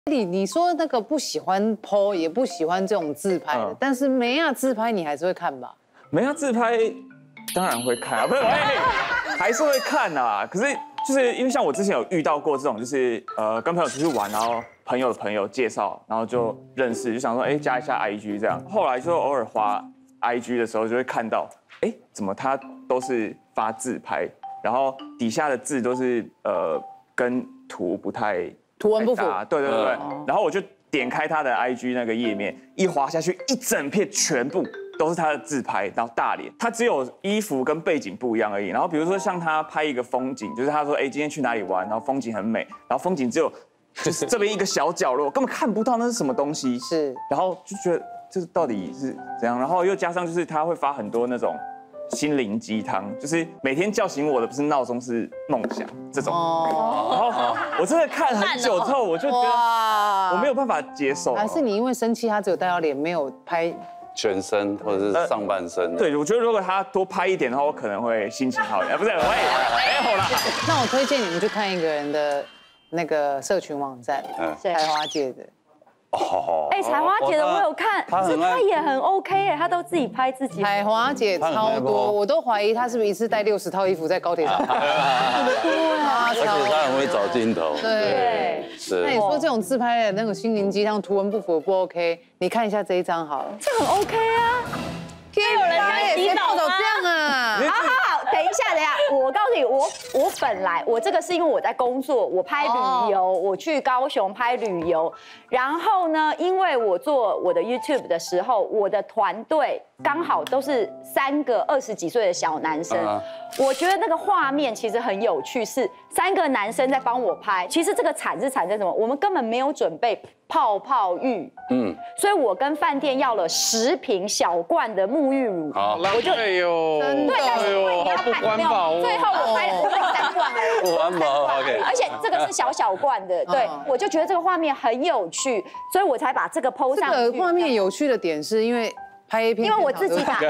你说那个不喜欢 po， 也不喜欢这种自拍的，但是梅亚自拍你还是会看吧？ 梅亚自拍当然会看啊，不是，还是会看啊。可是就是因为像我之前有遇到过这种，就是跟朋友出去玩，然后朋友的朋友介绍，然后就认识，就想说加一下 IG 这样。后来就偶尔滑 IG 的时候就会看到，怎么他都是发自拍，然后底下的字都是跟图不太。 图文不符， 对，然后我就点开他的 IG 那个页面，一滑下去，一整片全部都是他的自拍，然后大脸，他只有衣服跟背景不一样而已。然后比如说像他拍一个风景，就是他说今天去哪里玩，然后风景很美，然后风景只有就是这边一个小角落，根本看不到那是什么东西。 是， 然后就觉得这到底是怎样？然后又加上就是他会发很多那种。心灵鸡汤就是每天叫醒我的不是闹钟是梦想这种，然后我真的看很久之后，我就觉得我没有办法接受。 还是你因为生气，他只有带到脸，没有拍全身或者是上半身？ 对，我觉得如果他多拍一点的话，我可能会心情好一点。不是，好啦。 那我推荐你们去看一个人的那个社群网站，才华姐的。 采花姐的我有看，可是她也很 OK 哎，她都自己拍自己。 采花姐超多，我都怀疑她是不是一次带60套衣服在高铁上。很多啊， 而且她很会找镜头。 对，是。那你说这种自拍的那种心灵鸡汤，图文不符不 OK？你看一下这一张好了， 这很 OK 啊。 有人在洗澡吗？这样啊？ 好，等一下，我告诉你，我本来这个是因为我在工作，我拍旅游，我去高雄拍旅游，然后呢，因为我做我的 YouTube 的时候，我的团队刚好都是3个20几岁的小男生，我觉得那个画面其实很有趣，是3个男生在帮我拍。其实这个惨是惨在什么？我们根本没有准备泡泡浴，所以我跟饭店要了10瓶小罐的沐浴乳， 我就对，但是因为你要不环保， 最后我拍了3罐而已， 不环保 ，OK。 而且这个是小罐的，对，我就觉得这个画面很有趣，所以我才把这个 PO 上去。 这个画面有趣的点是因为拍 A 片， 因为我自己打。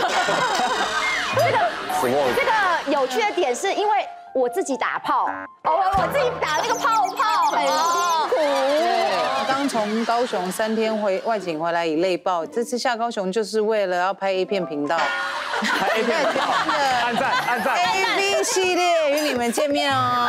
这个有趣的点是因为我自己打炮，我自己打那个泡泡很辛苦。 刚从高雄3天外景回来，已累爆。这次下高雄就是为了要拍 A 片频道， 拍 A 片频道，按赞 ，AV 系列与你们见面哦。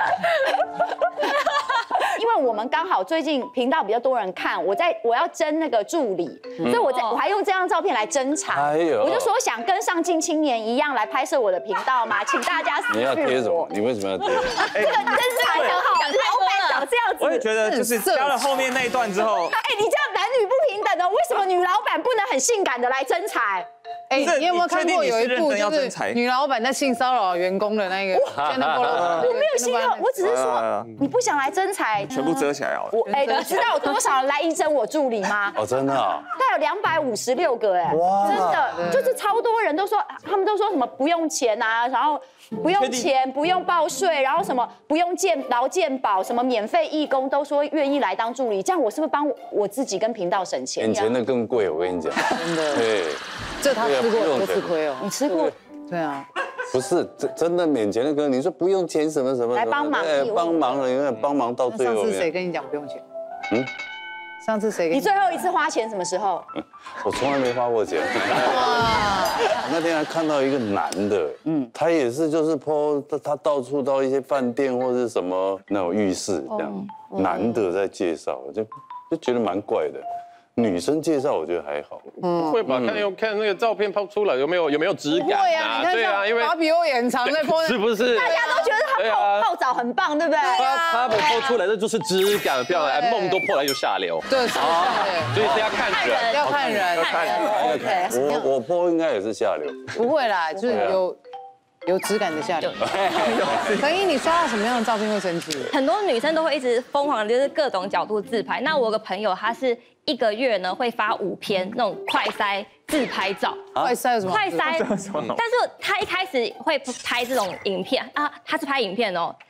因为我们刚好最近频道比较多人看，我要征那个助理，所以我还用这张照片来征才。我就说想跟上进青年一样来拍摄我的频道嘛，请大家你要贴什么？你为什么要贴？ 这个征才很好，老板长这样子。 我也觉得就是加了后面那一段之后， 你这样男女不平等的，为什么女老板不能很性感的来征才？ 你有没有看过有一部就是女老板在性骚扰员工的那个？ 我没有性骚扰，我只是说你不想来征才， 全部遮起来好了。 你知道有多少人来应征我助理吗？ 真的啊， 大概有256个真的就是超多人都说，他们都说什么不用钱啊，然后不用钱，不用报税，然后什么不用劳健保，什么免费义工都说愿意来当助理，这样我是不是帮我自己跟频道省钱？ 眼前的更贵，我跟你讲， 真的。 对， 这他吃过多吃亏哦。 你吃过？ 对啊。 不是真的免钱的歌，你说不用钱什么来帮忙， 帮忙了，因为帮忙到最后。 上次谁跟你讲不用钱？上次谁？ 你最后一次花钱什么时候？ 我从来没花过钱。那天还看到一个男的，他也是就是po他到处到一些饭店或者什么那种浴室这样，男的在介绍，就觉得蛮怪的。女生介绍我觉得还好， 会吧？看那个照片抛出来有没有质感啊？ 对啊，因为芭比欧也很常在播， 是不是？ 大家都觉得他泡澡很棒，对不对？ 他们抛出来的就是质感漂亮，梦都破来就下流。 对， 所以是要看人， 要看人。 OK， 我po应该也是下流， 不会啦，就是有质感的下流。陈毅，你刷到什么样的照片会生气？ 很多女生都会一直疯狂的，就是各种角度自拍。那我有个朋友，他是1个月呢会发5篇那种快筛自拍照。 快筛有什么？ 快筛，但是他一开始会拍这种影片啊，他是拍影片哦。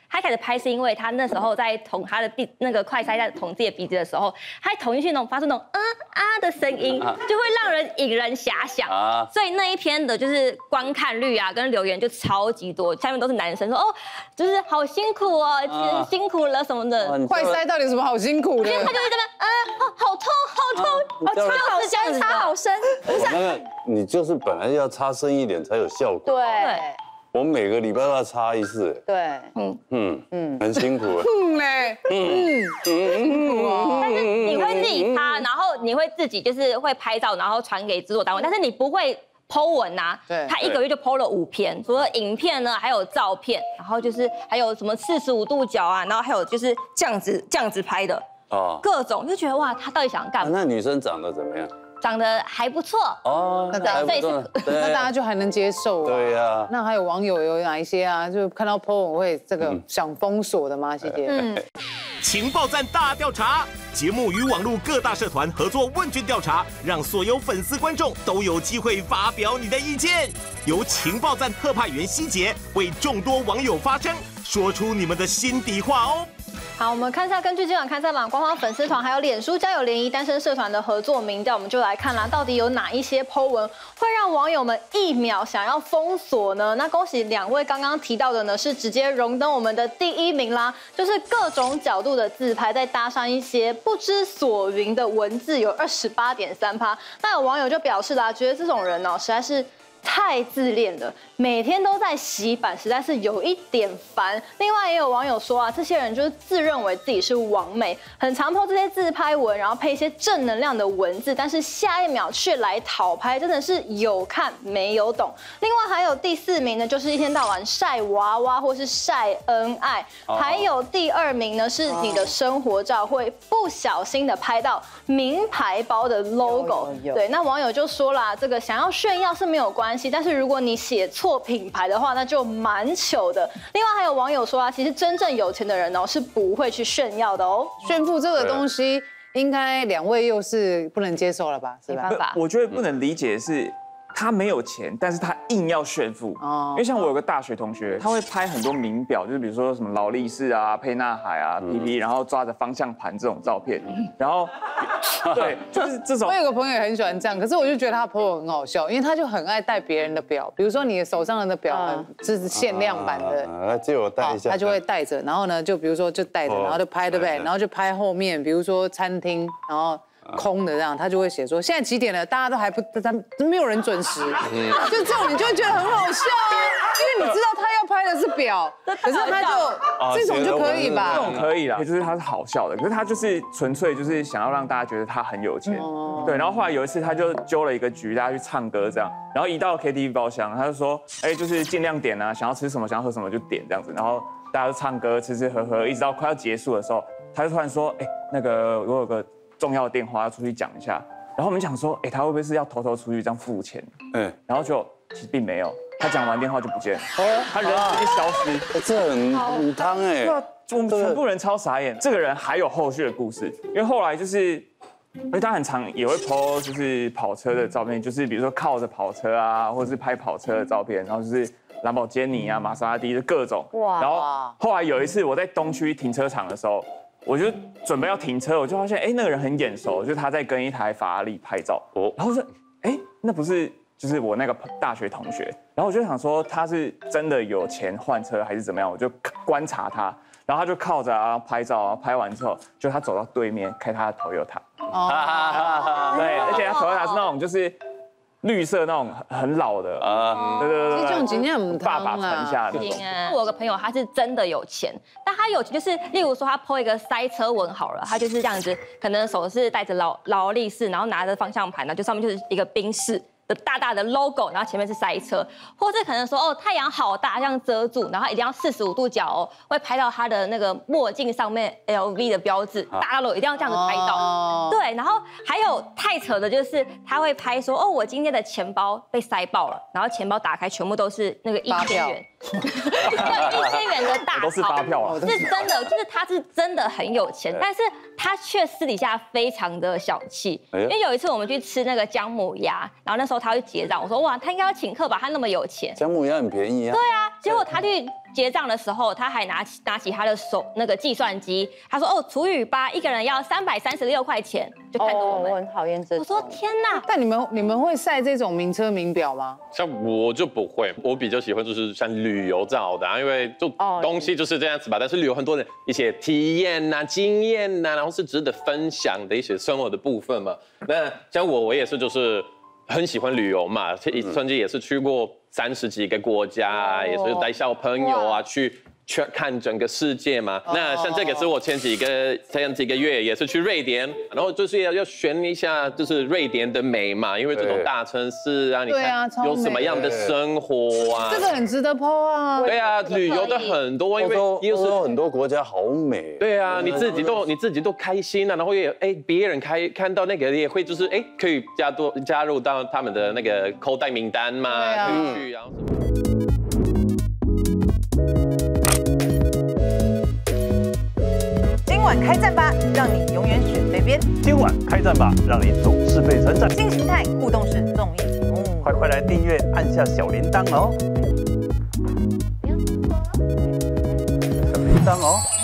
他一开始拍是因为他那时候在捅他的那个快塞在捅自己的鼻子的时候，他捅进去那种发出那种的声音，就会让人引人遐想。所以那一篇的就是观看率啊跟留言就超级多，下面都是男生说哦，就是好辛苦哦，辛苦了什么的。 快塞到底有什么好辛苦的？ 他就会这边好痛好痛， 插好深，插好深。 那个你就是本来要插深一点才有效果。 对。 我们每个礼拜都要插一次。 对。 很辛苦。 但是你会自己插，然后你会自己就是会拍照，然后传给制作单位，但是你不会 po 文啊。 对。 他1个月就 po 了5篇，除了影片呢，还有照片，然后就是还有什么45度角啊，然后还有就是这样子拍的。各种就觉得哇，他到底想干嘛？ 那女生长得怎么样？ 长得还不错哦， 那大家就还能接受啊。 对呀。 那还有网友有哪一些啊？就看到 po 文会这个想封锁的吗？谢谢。 情报站大调查节目与网络各大社团合作问卷调查，让所有粉丝观众都有机会发表你的意见。由情报站特派员希杰为众多网友发声，说出你们的心底话哦。 好，我们看一下，根据今晚看赛榜官方粉丝团还有脸书交友联谊单身社团的合作民调，我们就来看啦，到底有哪一些 po 文会让网友们1秒想要封锁呢？那恭喜2位刚刚提到的呢，是直接荣登我们的第1名啦，就是各种角度的自拍，再搭上一些不知所云的文字，有28.3%。那有网友就表示啦，觉得这种人哦，实在是太自恋了，每天都在洗版，实在是有一点烦。另外也有网友说啊，这些人就是自认为自己是网美，很常po这些自拍文，然后配一些正能量的文字，但是下一秒却来讨拍，真的是有看没有懂。另外还有第4名呢，就是一天到晚晒娃娃或是晒恩爱，还有第2名呢，是你的生活照会不小心的拍到名牌包的 logo。对，那网友就说啦，这个想要炫耀是没有关系，但是如果你写错品牌的话，那就蛮糗的。另外还有网友说啊，其实真正有钱的人哦是不会去炫耀的哦。 炫富这个东西，应该2位又是不能接受了吧？是吧？ 我觉得不能理解的是，他没有钱，但是他硬要炫富。因为像我有个大学同学，他会拍很多名表，就是比如说什么劳力士啊、沛纳海啊、PP，然后抓着方向盘这种照片，然后对，就是这种。 我有个朋友也很喜欢这样，可是我就觉得他 po 很好笑，因为他就很爱戴别人的表，比如说你手上的表是限量版的， 借我戴一下， 他就会戴着，然后呢，就比如说就戴着，然后就拍，对不对？然后就拍后面，比如说餐厅，然后空的这样，他就会写说现在几点了，大家都还不，没有人准时，就这种你就会觉得很好笑啊，因为你知道他要拍的是表，可是他就这种就可以吧？ 这种可以啦，就是他是好笑的，可是他就是纯粹就是想要让大家觉得他很有钱，对。然后后来有一次他就揪了一个局，大家去唱歌这样，然后一到 KTV 包厢，他就说，就是尽量点啊，想要吃什么想要喝什么就点这样子，然后大家就唱歌吃吃喝喝，一直到快要结束的时候，他就突然说，那个我有个重要的电话要出去讲一下，然后我们想说，他会不会是要偷偷出去这样付钱？然后就其实并没有，他讲完电话就不见了，他人直接消失， 这很汤哎。 对啊，我们全部人超傻眼。这个人还有后续的故事，因为后来就是，因为他很常也会 po 就是跑车的照片，就是比如说靠着跑车啊，或者是拍跑车的照片，然后就是兰博基尼啊、玛莎拉蒂的各种。哇！然后后来有一次我在东区停车场的时候。我就准备要停车，我就发现，那个人很眼熟，就是他在跟一台法拉利拍照。然后说，那不是就是我那个大学同学。然后我就想说，他是真的有钱换车还是怎么样？我就观察他，然后他就靠着啊拍照啊，拍完之后，就他走到对面开他的 Toyota。对，而且他 Toyota 是那种就是绿色那种很老的对， 这种经验很爸爸传下的。 我有个朋友，他是真的有钱，但他有钱就是，例如说他 po 一个塞车文好了，他就是这样子，可能手是戴着劳力士，然后拿着方向盘，然后就上面就是一个宾士的大大的 logo， 然后前面是塞车，或是可能说太阳好大这样遮住，然后一定要45度角哦，会拍到他的那个墨镜上面 LV 的标志，大楼一定要这样子拍到。对，然后还有太扯的就是他会拍说我今天的钱包被塞爆了，然后钱包打开全部都是那个1000元，1000元的大钞， 都是发票啊， 是真的，就是他是真的很有钱，但是他却私底下非常的小气。因为有一次我们去吃那个姜母鸭，然后那时候他去结账，我说哇，他应该要请客吧，他那么有钱。 姜母鸭很便宜啊。 对啊，结果他去结账的时候，他还拿起他的那个计算机，他说哦除以8，一个人要336块钱，就看着我们。 我很讨厌这种。 我说天哪！ 但你们会晒这种名车名表吗？ 像我就不会，我比较喜欢就是像旅游照的，因为就东西就是这样子吧。但是旅游很多的一些体验呐、经验呐，然后是值得分享的一些生活的部分嘛。那像我也是就是很喜欢旅游嘛，甚至也是去过30几个国家，也是带小朋友啊去看整个世界嘛。那像这个是我前几个月也是去瑞典，然后就是要选一下就是瑞典的美嘛，因为这种大城市啊，你看有什么样的生活啊， 这个很值得 po 啊。 对啊，旅游的很多，因为欧洲很多国家好美。 对啊，你自己都开心啊，然后也别人看到那个也会就是可以加入到他们的那个口袋名单嘛，可以去然后。 今晚开战吧，让你永远选对边。 今晚开战吧，让你总是被称赞。 新形态互动式综艺节目， 快来订阅，按下小铃铛哦。小铃铛哦。